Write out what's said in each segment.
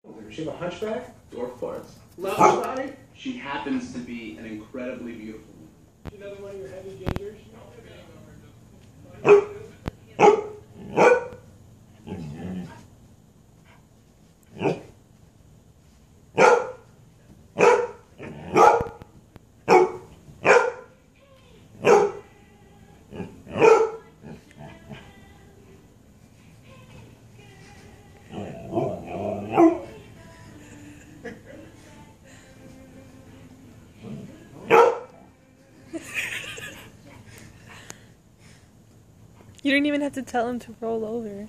Does she have a hunchback? Dwarf parts. Loud body? She happens to be an incredibly beautiful woman. She another one of your heavy gingers? You don't even have to tell him to roll over.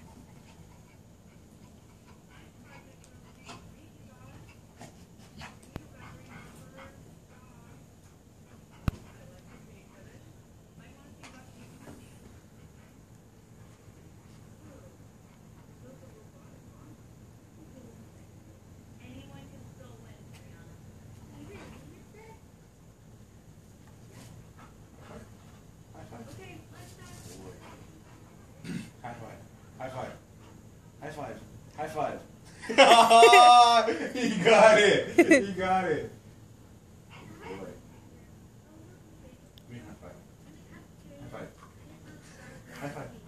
High five. High five. High five. High five. He got it. He got it. Boy. Give me a high five. High five. High five.